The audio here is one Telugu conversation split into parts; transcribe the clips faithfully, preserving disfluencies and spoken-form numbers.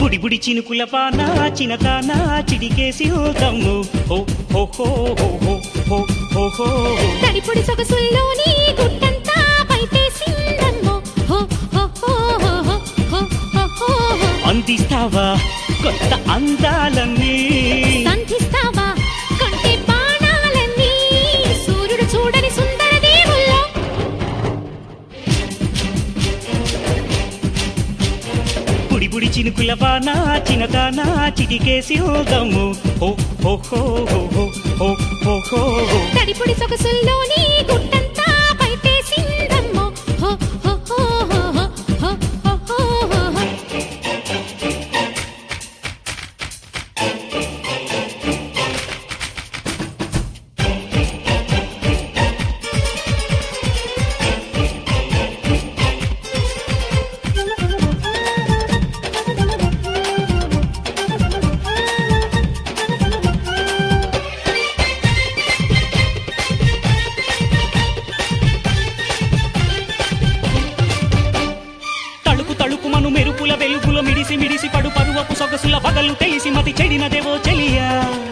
బుడి బుడి చినుకుల పాన చినకాన చిడికేసి హోదమ్ము హో హో హో హో హో హో హో తడిపొడి సొగసుల్లోని గుట్టంతా బయటేసిందమ్మో హో హో హో హో హో హో అందిస్తావా కొత్త అందాలన్నీ సంధిస్తావా కంటే బాణాలన్నీ సూర్యుడు చూడని సుందర దేవుల్లో బుడి బుడి చినుకుల పాన చినకాన చిడికేసి హోదమ్ము హో హో హో హో హో హో హో తడిపొడి సొగసుల్లోని గుట్టంతా బయటేసిందమ్మో హో హో హో హో హో హో తళుకుమను మెరుపుల వెలుగులో మిడిసి మిడిసి పడు పరువపు సొగసుల పగలు తెలిసి మతి చెడినదేవో చెలియా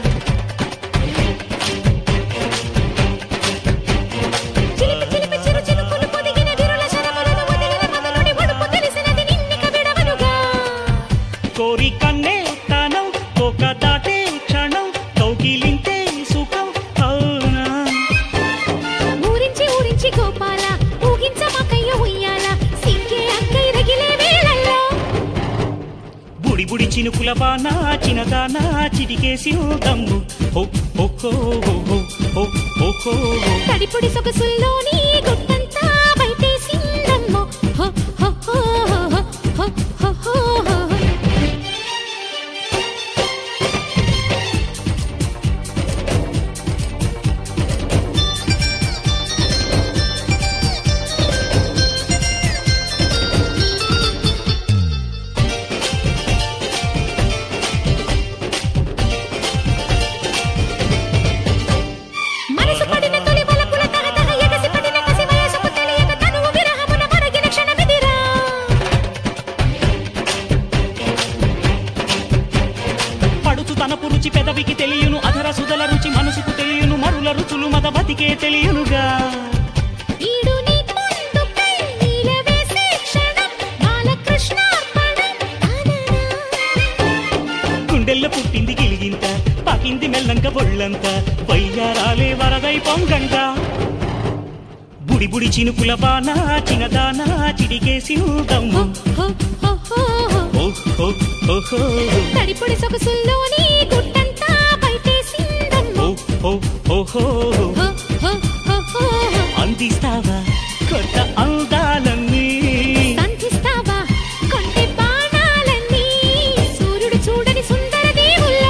చిలిపి చిలిపి చిరు చినుకులు పొదిగిన విరుల శరములను వదిలిన మదనుడి ఒడుపు తెలిసినది నిన్నిక విడవనుగా కోరి కన్నే తానం కోక దాటే క్షణం కౌగిలింతే సుఖం అవునా ఊరించి ఊరించి గోపాల ఊగించమాకయ్య ఉయ్యాల సింకే అక్కై రగిలే వేళల్లో బుడి బుడి చినుకుల బాన చినదాన చిటికేసి హోదమ్ము హో హో హో హో హో హో హో తడిపొడి సొగసుల్లోని గుట్టంతా బయటేసిందమ్మో హో హో హో హో హో హో హో మనసు పడిన తొలి వలపుల తహతహ ఎగసి పడిన కసి వయసుకు తెలియక తనువు విరహమున మరగిన క్షణమిదిరా పడుచు తనపు రుచి పెదవికి తెలియను అధర సుధల రుచి మనసుకు తెలియను మరుల రుచులు మద బతికే తెలియనుగా ఈడు నీ ముందు పెన్నీల వేసే క్షణం బాలకృష్ణార్పణం ఆననా గుండెల్లో పుట్టింది గిలిగింత పాకింది మెల్లంక బొళ్ళంత వయ్యారాలే వరదై పొంగంగా బుడి బుడి చినుకుల బాన చినదాన చిడికేసి హోదమ్ము హో హో హో హో ఓ హో హో హో తడిపొడి సొగసుల్లోని గుట్టంతా బయటేసిందమ్మో ఓ హో హో హో హో హో హో హో అందిస్తావా కొత్త అందాలన్నీ సంధిస్తావా కొంటె బాణాలన్నీ సూర్యుడు చూడని సుందర దేవుల్లో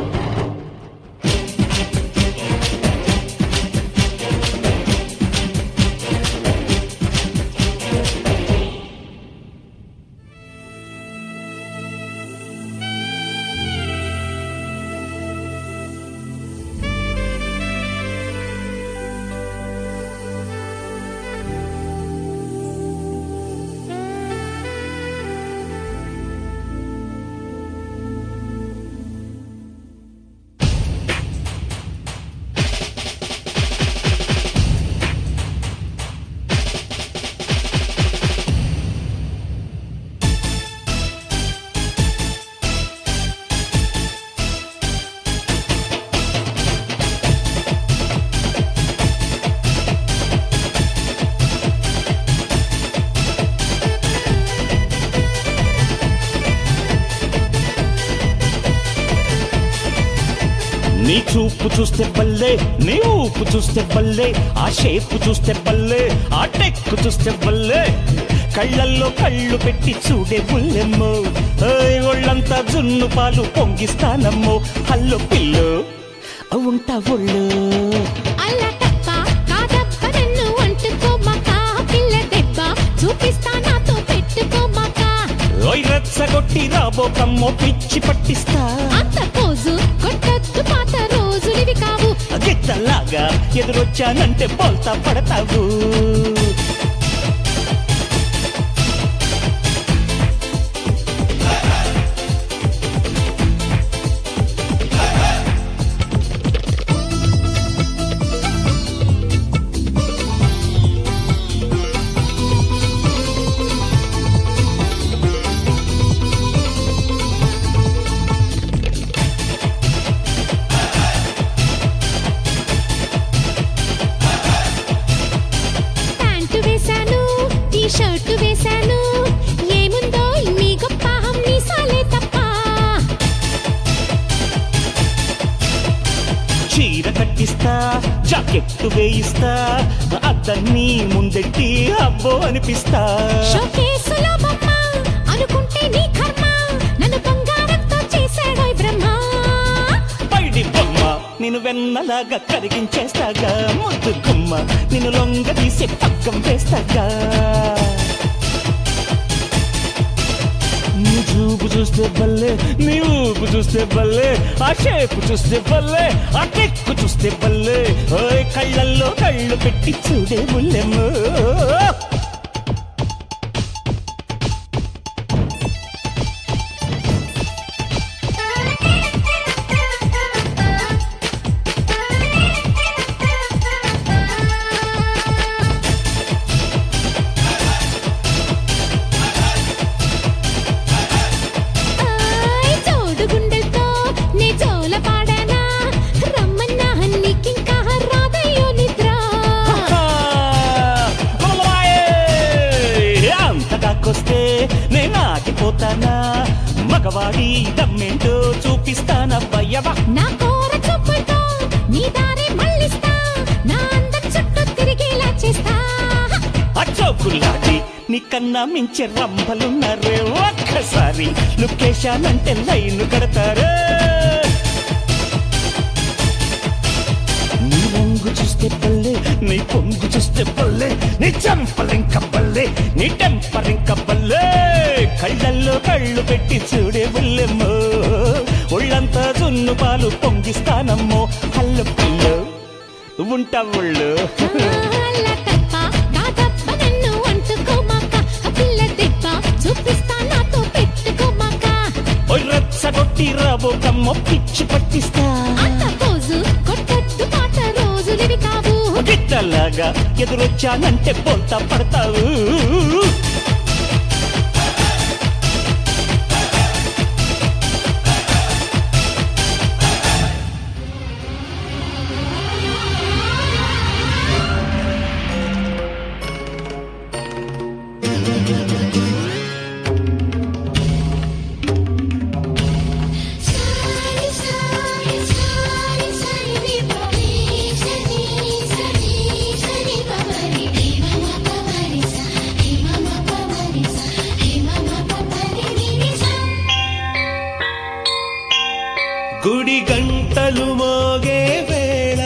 నీ చూపు చూస్తే బల్లే నీ ఊపు చూస్తే బల్లే ఆ షేపు చూస్తే బల్లే ఆ టెక్కు చూస్తే బల్లే కళ్ళల్లో కళ్ళు పెట్టి చూడే బుల్లెమ్మో ఒళ్ళంతా జున్ను పాలు పొంగిస్తానమ్మో హల్లో పిల్లు ఉంటా ఒళ్ళు అల్లా తప్ప కాదప్ప నన్ను అంటుకోమాక పిల్ల దెబ్బ చూపిస్తా నాతో పెట్టుకోమాక ఓయ్ రెచ్చగొట్టి రాబోకమ్మో పిచ్చి పట్టిస్తా అంత పోజు కొట్టొద్దు పాత రోజులివి కావు గిట్టలాగా ఎదురొచ్చానంటే బోల్తా పడతావు షర్టు వేశాను ఏముందో నీ గొప్ప నీ సాలే తప్ప చీర కట్టిస్తా జాకెట్టు వేయిస్తా అతన్ని ముందెట్టి అబ్బో అనిపిస్తా షోకేసులో బొమ్మ అనుకుంటే నీ కర్మ నన్ను బంగారంతో చేశాడో బ్రహ్మ పైడి బొమ్మ నిన్ను వెన్నలాగా కరిగించేస్తాగా ముద్దు గుమ్మ నిన్ను లొంగ తీసి పక్కం వేస్తాగా నీ చూపు చూస్తే బల్లే నీ ఊపు చూస్తే బల్లే ఆ షేపు చూస్తే బల్లే ఆ టెక్కు చూస్తే బల్లే ఓయ్ కళ్ళల్లో కళ్ళు పెట్టి చూడే ముల్లెమ్మో నేనాగిపోతానా మగవాడి దమ్మేంటో చూపిస్తానవ్వయ్యవా నా కోర చూపుతో నీ దారి మళ్ళిస్తా నా అందం చుట్టూ తిరిగేలా చేస్తా అచ్చోకులాడి నీకన్నా మించే రంభలున్నారే ఒక్కసారి లొకేషన్ లైన్ కడతారే నీ రంగు చూస్తే బల్లే నీ పొంగు చూస్తే బల్లే నీ చంపలింక బల్లే నీ టెంపరింక బల్లే కళ్ళల్లో కళ్ళు పెట్టి చూడే బుల్లెమ్మో ఒళ్ళంతా జున్ను పాలు పొంగిస్తానమ్మో హల్లు పిల్లు ఉంటా ఒళ్ళు రచ్చగొట్టి రాబోకమ్మో పిచ్చి పట్టిస్తా గిట్టలాగా ఎదురొచ్చానంటే బోల్తా పడతావు గుడి గంటలు మోగే వేళ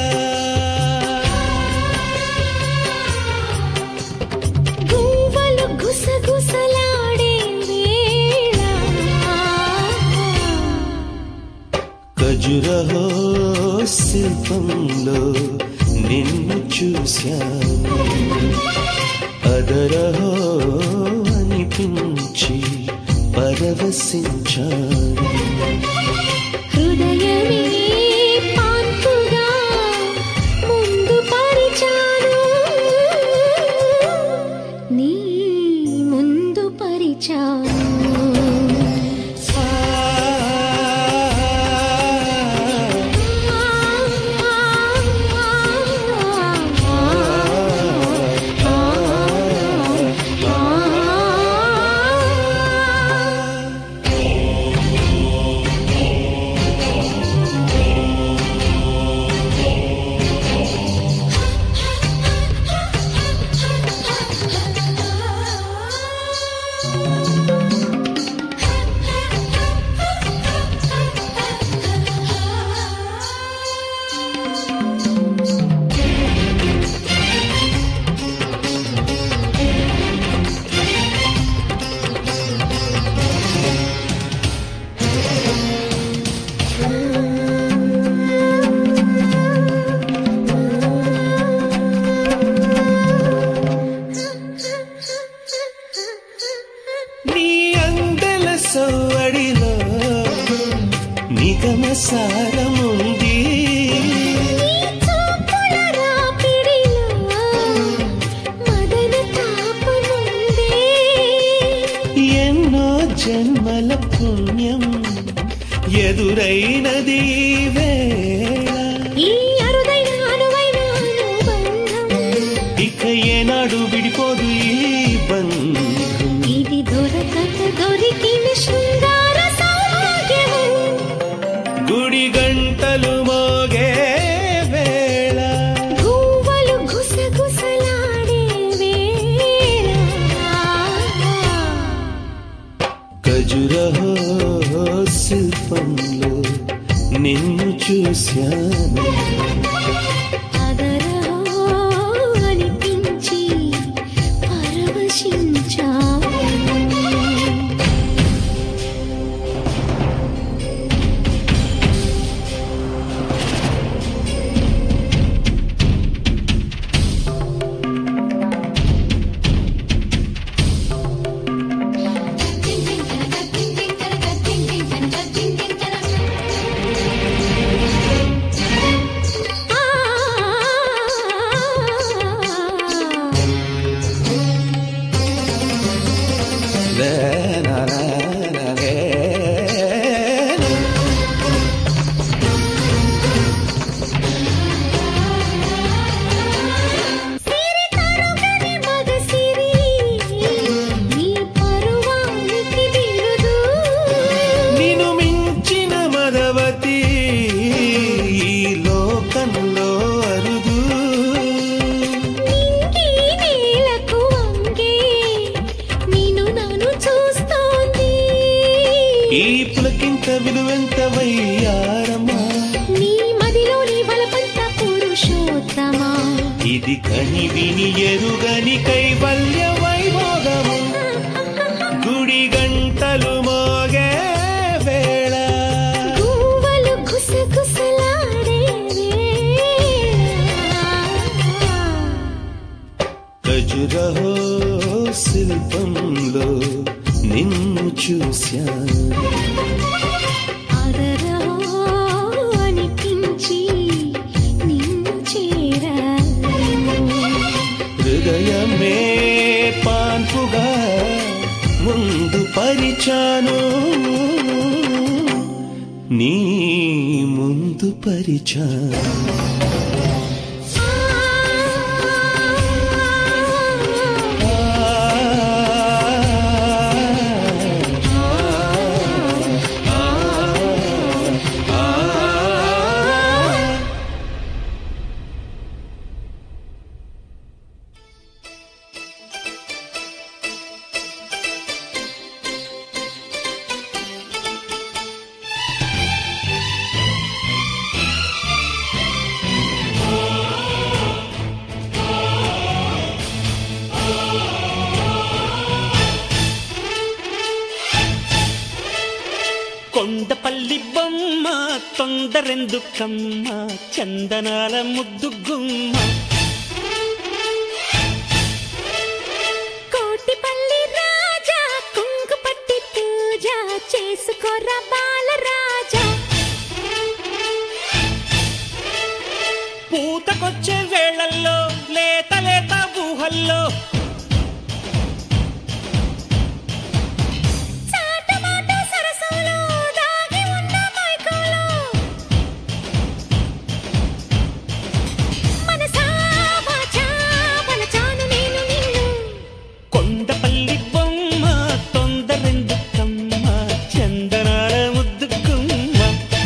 గువ్వలు గుసగుసలాడే వేళ ఖజురహో శిల్పంలో నిన్ను చూశాను అదరహో అనిపించి పరవశించాను హృదయమే పాన్పుగా ముందు పరిచాను నీ ముందు పరిచాను నిగమ సారముంది ఎన్నో జన్మల పుణ్యం ఎదురైనది వేళ ఇక ఏనాడు విడిపోదు ఈ బంధం ఖజురహో శిల్పంలో నిన్ను చూశాను అదరహో అనిపించి పరవశించాను ఈ పులకింత విలువెంత వయ్యారమా నీ మదిలోని బలపంత పురుషోత్తమా ఇది కని విని ఎరుగని కైవల్య వైభోగము గుడి గంటలు మోగే వేళ గువ్వలు గుసగుసలాడే ఖజురహో శిల్పంలో నిన్ను చూశాను అదరహో అనిపించి నిన్ను చేరాను హృదయమే పాన్పుగా ముందు పరిచాను నీ ముందు పరిచాను కొండపల్లి బొమ్మ తొందరెందుకమ్మ చందనాల ముద్దు గుమ్మ కోటిపల్లి రాజా కుంకుపట్టి పూజ చేసుకోరా బాలరాజా పూతకొచ్చే వేళల్లో లేత లేత ఊహల్లో కొండపల్లి బొమ్మ తొందరెందుకమ్మ చందనాల ముద్దు గుమ్మ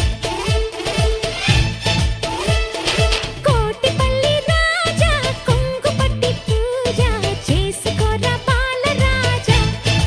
కోటిపల్లి రాజా కుంకుపట్టి పూజ చేసుకోరా బాలరాజా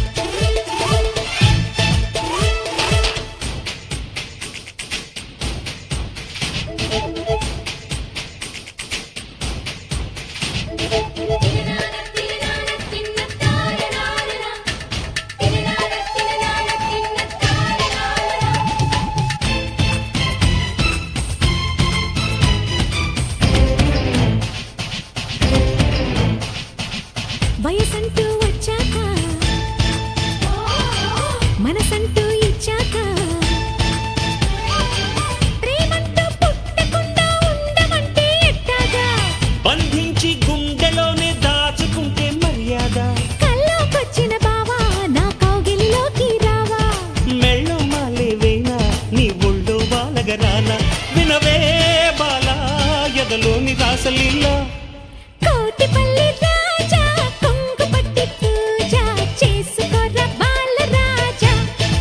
వయసంటూ వచ్చాక మనసంటూ ఇచ్చాక ప్రేమంటూ పుట్టకుండా ఉండమంటే ఎట్టాగా బంధించి గుండెలోనే దాచుకుంటే మర్యాద కల్లోకొచ్చిన బావా నా కౌగిలిలోకి రావా మెళ్ళో మాలేవేనా నీ ఒళ్ళో బాలగరానా వినవే బాలా ఎదలోని రాసలీలా కోటిపల్లి రాజా కుంకుపట్టి పూజ చేసుకోరా బాలరాజా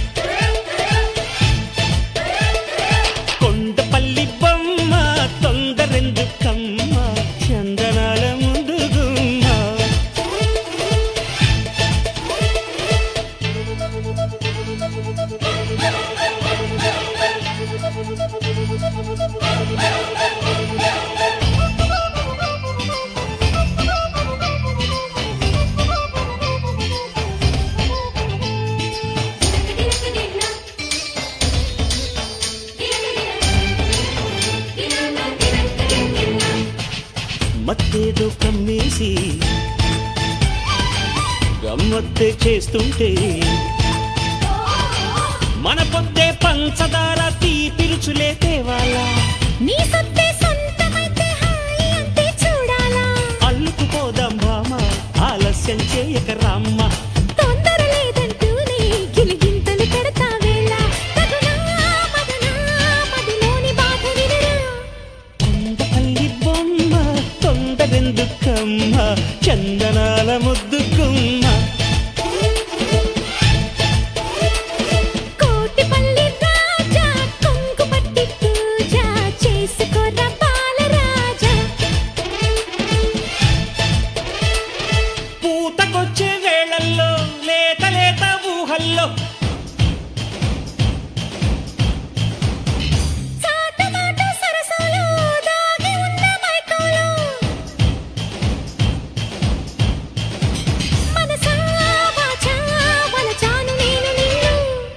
కొండపల్లి బొమ్మ తొందరెందుకమ్మ చందనాల ముందు గుమ్మ Thank you. చేసి గమ్మత్తే చేస్తుంటే మన పొద్దే పంచదార తీపి రుచులే తేవాలా నీ సొత్తే సొంతమైతే హాయి అంతే చూడాలా అల్లుకుపోదాం భామ ఆలస్యం చేయక రామ్మ తొందర లేదంటూనే గిలిగింతలు పెడతా వేళ తగునా మదనా మదిలోని బాధ వినరా కొండపల్లి బొమ్మ తొందరెందుకమ్మ చందనాల ముద్దుకుమ్మ కోటిపల్లి రాజా కొంగు పట్టి పూజ చేసుకోరా బాలరాజా పూతకొచ్చే వేళల్లో లేత లేత ఊహల్లో చాటమాట సరసాలు దాగి ఉన్న మైకంలో మనసా వాచా వలచాను నేను నిన్ను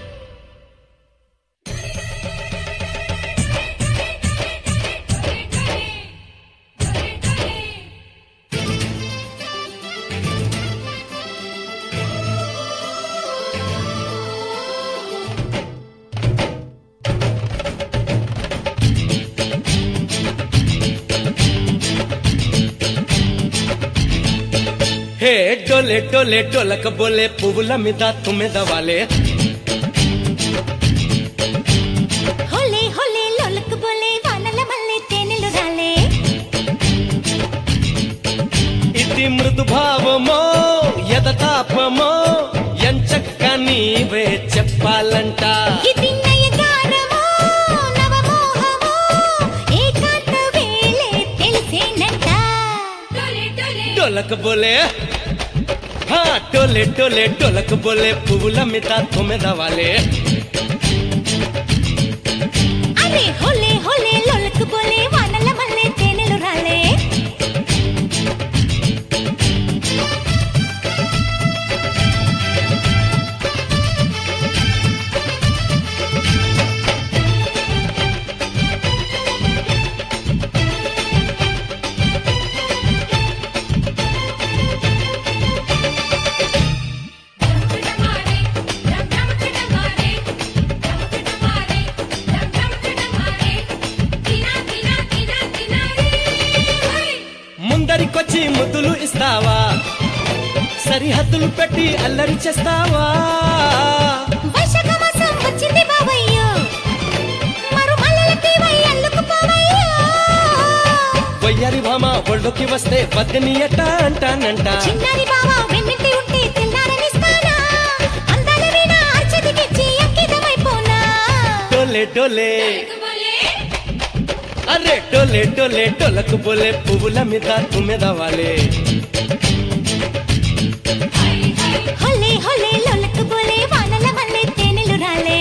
హే డోలే డోలే డోలక బోలే పువ్వుల మీద తుమ్మెద వాలే హోలే హోలే లోలకు బోలే వానల మల్లె తేనెలు రాలే ఇది మృదు భావమో యథతాపమో ఎంచక్క నీవే చెప్పాలంట ఇది నయగారమో నవమోహమో ఏకాంత వేళే తెలిసేనంట డోలక బోలే హా డోలే డోలే డోలక బోలే పువ్వుల మీద తుమ్మెద వాలే అరే హోలే హోలే లోలకు బోలే వానల మల్లె తేనెలు రాలే ముందరికొచ్చి ముద్దులు ఇస్తావా సరిహద్దులు పెట్టి అల్లరి చేస్తావా వైశాఖ మాసం వచ్చింది బావయ్యో మరు మల్లెలకి వై అల్లుకుపోవయ్యో వయ్యారి భామ ఒళ్ళోకి వస్తే వద్దని ఎట్ట అంటానంట చిన్నారి బావ వెన్నింటి ఉంటే తెల్లారనిస్తానా అందాల వీణ అర్చదికిచ్చి అంకితమైపోనా డోలే డోలే అరే డోలే డోలే డోలకు బోలే పువ్వుల మీద తుమ్మెద వాలే హోలే హోలే లోలకు బోలే వానల మల్లె తేనెలు రాలే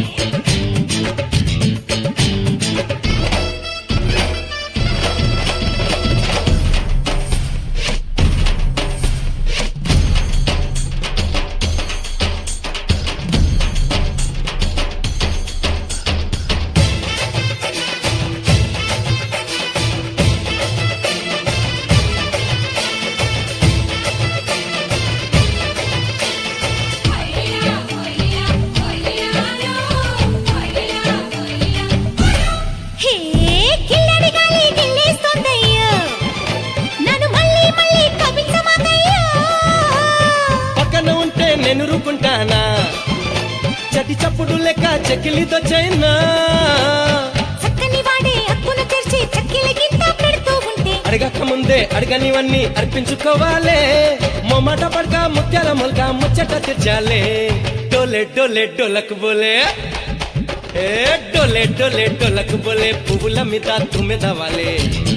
హే కిల్లడి గాలి గిల్లేస్తోందయ్యో నన్ను మళ్ళీ మళ్ళీ కవించమాకయ్యో పక్కన ఉంటే నేను రుకుంటానా చటి చప్పుడు లెక్క చెక్కిలితో చైనా చక్కని వాడే అక్కును తెరిచి చక్కిలి గింత పెడుతూ ఉంటే అడగక ముందే అడగనివన్నీ అర్పించుకోవాలే మొమాట పడక ముత్యాల మొలక ముచ్చట తీర్చాలే డోలే డోలే డోలకు బోలే ఏ డోలే డోలే డోలకు బోలే పువ్వుల మీద తుమ్మెద వాలే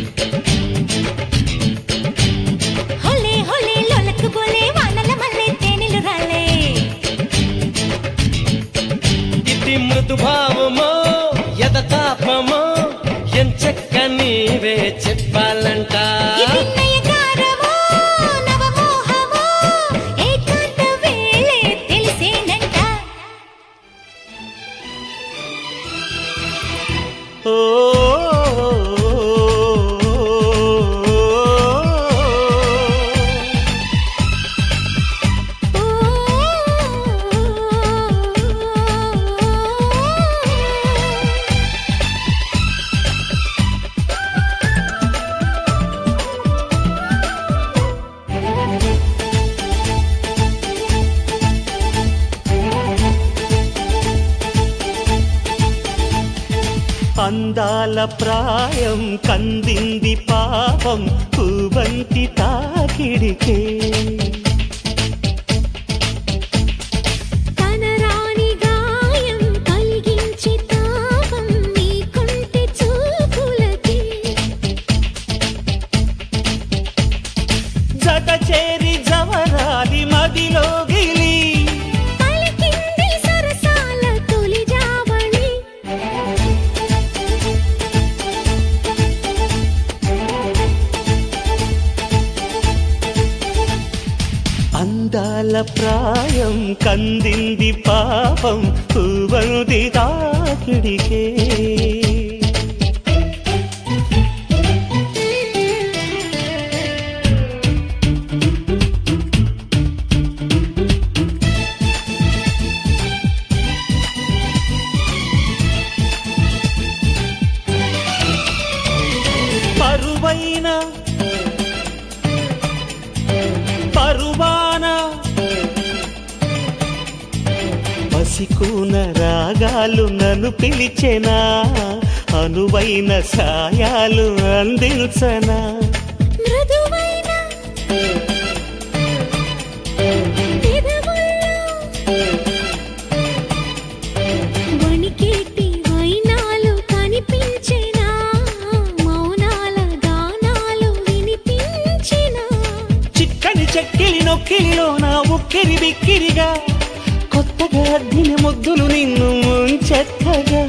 హోలే హోలే లోలకు బోలే వానల మల్లె తేనెలు రాలే ఇది మృదు భావమో యథతాపమో ఎంచక్క నీవే చెప్పాలంట ఇది నయగారమో నవమోహమో ఏకాంత వేళే తెలిసేనంట ఓ అందాల ప్రాయం కందింది పాపం పూబంతి తాకిడికే కనరాని గాయం కలిగించే తాపం నీ కొంటె చూపులకే జత చేరి జవరాలి మదిలో గిలి పలికింది సరసాల తొలి జావళి అందాల ప్రాయం కందింది పాపం పూవంతి తాకిడికే పరువైన పరువాన పసికూన రాగాలు నన్ను పిలిచెనా అనువైన సాయాలు అందించనా మృదువైన పెదవుల్లో వణికేటి వైనాలు కనిపించెనా మౌనాల గానాలు వినిపించెనా చిక్కని చెక్కిలి నొక్కిలిలో నా ఉక్కిరి బిక్కిరిగా కొత్తగా అద్దిన ముద్దులు నిన్ను ముంచెత్తగా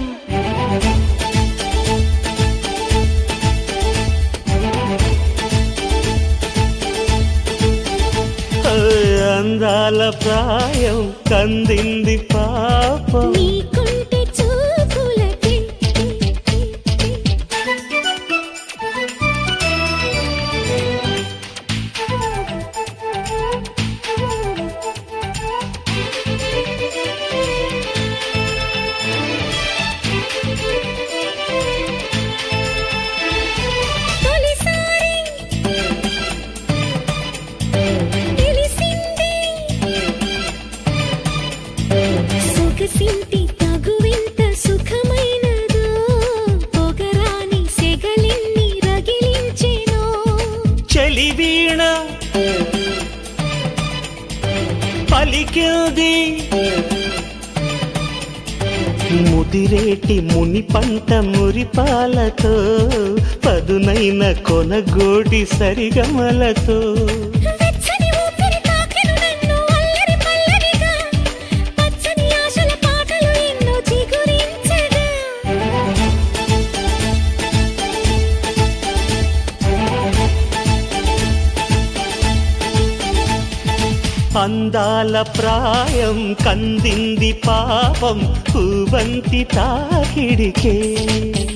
అందాల ప్రాయం కందింది పాపం నీ కొంటె చూపులకే తొలిసారి తెలిసింది సొగసింటి తగువెంత సుఖమైనదో పొగరాని సెగలిన్ని రగిలించెనో చెలి వీణ పలికింది ముదిరేటి ముని పంట మురిపాలతో పదునైన కొనగోడి సరిగమలతో వెచ్చని ఊపిరి తాకెను నన్ను అల్లరి పల్లవిగా పచ్చని ఆశల పాటలు ఎన్నో చిగురించగా అందాల ప్రాయం కందింది పాపం పూవంతి తాకిడికే